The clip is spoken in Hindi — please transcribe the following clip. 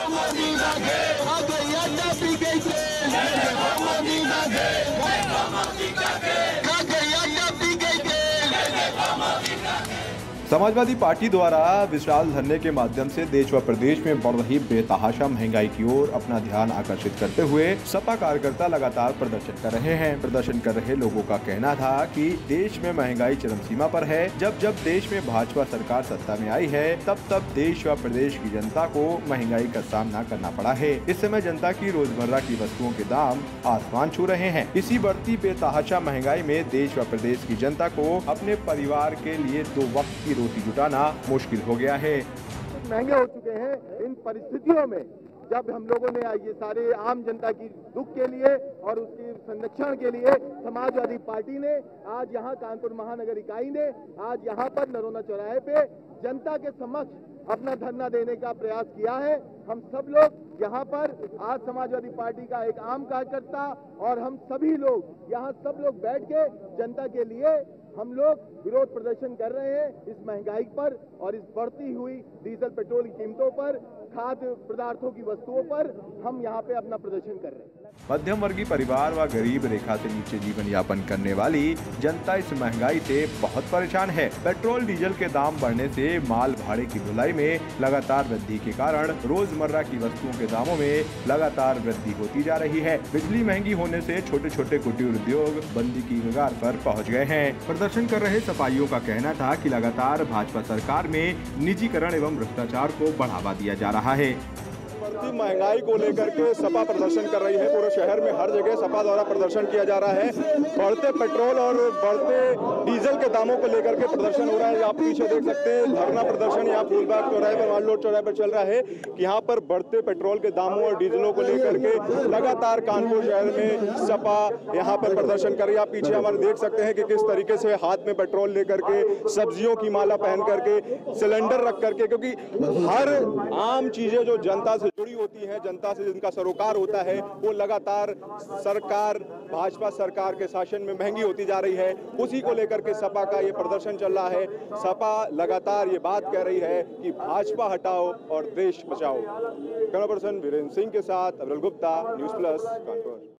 समाजवादी पार्टी द्वारा विशाल धरने के माध्यम से देश व प्रदेश में बढ़ रही बेतहाशा महंगाई की ओर अपना ध्यान आकर्षित करते हुए सपा कार्यकर्ता लगातार प्रदर्शन कर रहे हैं। प्रदर्शन कर रहे लोगों का कहना था कि देश में महंगाई चरम सीमा पर है। जब जब देश में भाजपा सरकार सत्ता में आई है, तब तब देश व प्रदेश की जनता को महंगाई का सामना करना पड़ा है। इस समय जनता की रोजमर्रा की वस्तुओं के दाम आसमान छू रहे हैं। इसी बढ़ती बेतहाशा महंगाई में देश व प्रदेश की जनता को अपने परिवार के लिए 2 वक्त की रोटी जुटाना मुश्किल हो गया है। महंगे हो चुके हैं। इन परिस्थितियों में जब हम लोगों ने ये सारे आम जनता की दुख के लिए और उसके संरक्षण के लिए समाजवादी पार्टी ने आज यहाँ कानपुर महानगर इकाई ने आज यहाँ पर नरोना चौराहे पे जनता के समक्ष अपना धरना देने का प्रयास किया है। हम सब लोग यहाँ पर आज समाजवादी पार्टी का एक आम कार्यकर्ता और हम सभी लोग यहाँ सब लोग बैठ के जनता के लिए हम लोग विरोध प्रदर्शन कर रहे हैं इस महंगाई पर और इस बढ़ती हुई डीजल पेट्रोल की कीमतों पर, खाद्य पदार्थों की वस्तुओं पर हम यहाँ पे अपना प्रदर्शन कर रहे हैं। मध्यम वर्गीय परिवार व गरीब रेखा से नीचे जीवन यापन करने वाली जनता इस महंगाई से बहुत परेशान है। पेट्रोल डीजल के दाम बढ़ने से माल भाड़े की ढुलाई में लगातार वृद्धि के कारण रोजमर्रा की वस्तुओं के दामों में लगातार वृद्धि होती जा रही है। बिजली महंगी होने से छोटे छोटे कुटीर उद्योग बंदी की कगार पर पहुँच गए हैं। प्रदर्शन कर रहे सफाइयों का कहना था कि लगातार भाजपा सरकार में निजीकरण एवं भ्रष्टाचार को बढ़ावा दिया जा रहा है। बढ़ती महंगाई को लेकर के सपा प्रदर्शन कर रही है। पूरे शहर में हर जगह सपा द्वारा प्रदर्शन किया जा रहा है। बढ़ते पेट्रोल और बढ़ते डीजल के दामों को लेकर के प्रदर्शन हो रहा है। आप पीछे देख सकते हैं धरना प्रदर्शन यहाँ फूलबाग चौराहे पर, माल रोड चौराहे पर चल रहा है कि यहाँ पर बढ़ते पेट्रोल के दामों और डीजलों को लेकर के लगातार कानपुर शहर में सपा यहाँ पर प्रदर्शन कर रही है। आप पीछे हमारे देख सकते हैं कि किस तरीके से हाथ में पेट्रोल लेकर के, सब्जियों की माला पहन करके, सिलेंडर रख करके, क्योंकि हर आम चीजें जो जनता से जुड़ी होती है, जनता से जिनका सरोकार होता है, वो लगातार सरकार, भाजपा सरकार के शासन में महंगी होती जा रही है। उसी को लेकर के सपा का ये प्रदर्शन चल रहा है। सपा लगातार ये बात कह रही है कि भाजपा हटाओ और देश बचाओ। कैमरा पर्सन वीरेंद्र सिंह के साथ अब्दुल गुप्ता, न्यूज़ प्लस, कानपुर।